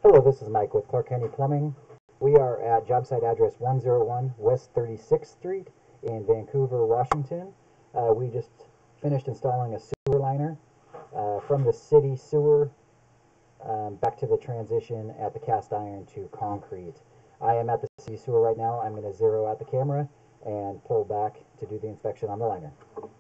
Hello, this is Mike with Clark County Plumbing. We are at job site address 101 West 36th Street in Vancouver, Washington. We just finished installing a sewer liner from the city sewer back to the transition at the cast iron to concrete. I am at the city sewer right now. I'm going to zero out the camera and pull back to do the inspection on the liner.